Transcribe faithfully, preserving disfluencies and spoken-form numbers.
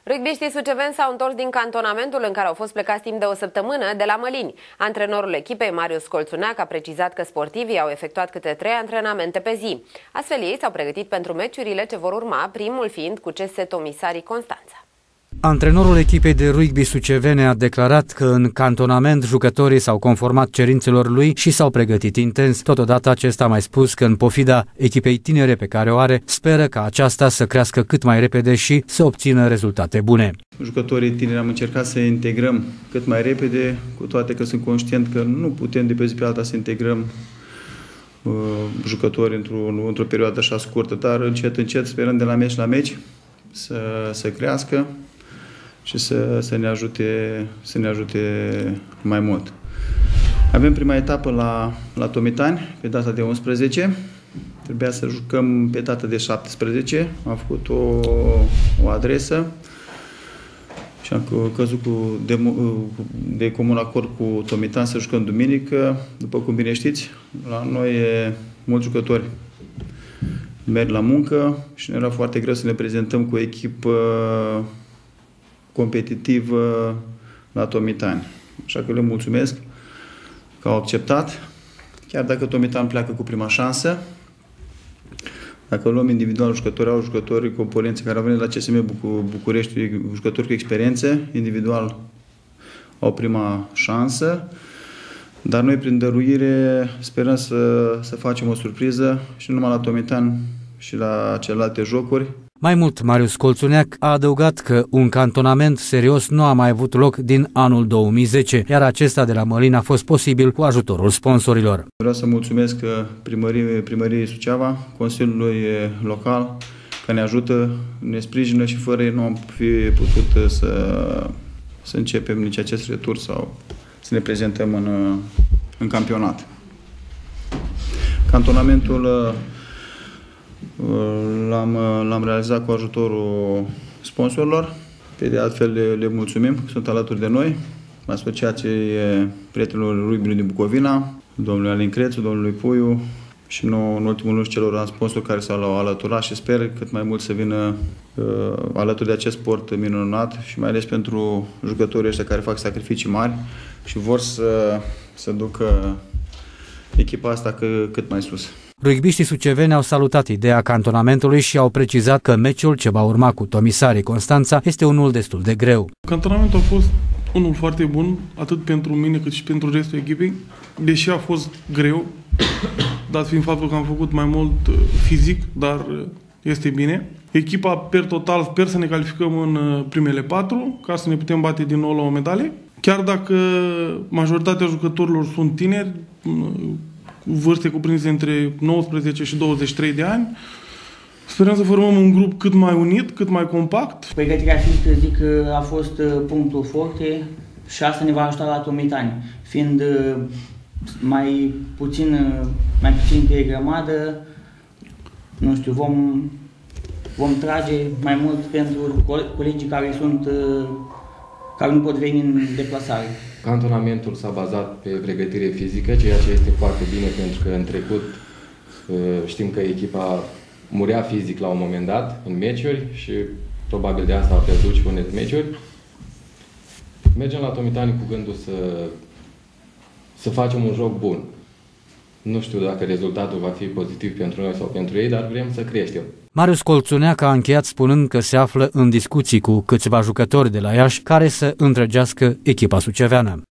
Rugbiștii suceveni s-au întors din cantonamentul în care au fost plecați timp de o săptămână de la Mălini. Antrenorul echipei, Marius Colțuneac, a precizat că sportivii au efectuat câte trei antrenamente pe zi. Astfel, ei s-au pregătit pentru meciurile ce vor urma, primul fiind cu C S Tomisarii Constanța. Antrenorul echipei de rugby sucevene a declarat că în cantonament jucătorii s-au conformat cerințelor lui și s-au pregătit intens. Totodată acesta a mai spus că în pofida echipei tinere pe care o are, speră ca aceasta să crească cât mai repede și să obțină rezultate bune. Jucătorii tineri am încercat să integrăm cât mai repede, cu toate că sunt conștient că nu putem de pe zi pe alta să integrăm uh, jucători într-o, într-o perioadă așa scurtă, dar încet, încet sperăm de la meci la meci să, să crească și să, să, ne ajute, să ne ajute mai mult. Avem prima etapă la, la Tomitani, pe data de unsprezece. Trebuia să jucăm pe data de șaptesprezece. Am făcut o, o adresă și am căzut cu de, de comun acord cu Tomitani să jucăm duminică. După cum bine știți, la noi mulți jucători merg la muncă și ne era foarte greu să ne prezentăm cu o echipă competitivă la Tomitani. Așa că le mulțumesc că au acceptat, chiar dacă Tomitani pleacă cu prima șansă. Dacă luăm individual jucători, au jucători componenți care au venit la C S M București, jucători cu experiențe, individual au prima șansă, dar noi prin dăruire sperăm să, să facem o surpriză și nu numai la Tomitani și la celelalte jocuri. Mai mult, Marius Colțuneac a adăugat că un cantonament serios nu a mai avut loc din anul două mii zece, iar acesta de la Mălin a fost posibil cu ajutorul sponsorilor. Vreau să mulțumesc primăriei, primăriei Suceava, Consiliului Local, că ne ajută, ne sprijină și fără ei nu am fi putut să, să începem nici acest retur sau să ne prezentăm în, în campionat. Cantonamentul L-am, l-am realizat cu ajutorul sponsorilor. Pe de altfel le, le mulțumim, sunt alături de noi, Asociației Prietenilor Rugby din Bucovina, domnului Alin Crețu, domnului Puiu și nu, în ultimul rând celor sponsori care s-au alăturat și sper cât mai mult să vină uh, alături de acest sport minunat și mai ales pentru jucătorii ăștia care fac sacrificii mari și vor să, să ducă echipa asta că, cât mai sus. Rugbiștii suceveni au salutat ideea cantonamentului și au precizat că meciul ce va urma cu Tomisarii Constanța este unul destul de greu. Cantonamentul a fost unul foarte bun, atât pentru mine cât și pentru restul echipei, deși a fost greu, dat fiind faptul că am făcut mai mult fizic, dar este bine. Echipa per total sper să ne calificăm în primele patru, ca să ne putem bate din nou la o medalie. Chiar dacă majoritatea jucătorilor sunt tineri, cu vârste cuprinse între nouăsprezece și douăzeci și trei de ani. Sperăm să formăm un grup cât mai unit, cât mai compact. Pregătirea fizică, zic că a fost punctul forte și asta ne va ajuta la Tomitani. Fiind mai puțin, mai puțin pe grămadă, nu știu, vom, vom trage mai mult pentru colegii care sunt, care nu pot veni în deplasare. Cantonamentul s-a bazat pe pregătire fizică, ceea ce este foarte bine pentru că în trecut știm că echipa murea fizic la un moment dat în meciuri și probabil de asta a pierdut și unele meciuri. Mergem la Tomitani cu gândul să, să facem un joc bun. Nu știu dacă rezultatul va fi pozitiv pentru noi sau pentru ei, dar vrem să creștem. Marius Colțuneac a încheiat spunând că se află în discuții cu câțiva jucători de la Iași care să întregească echipa suceveană.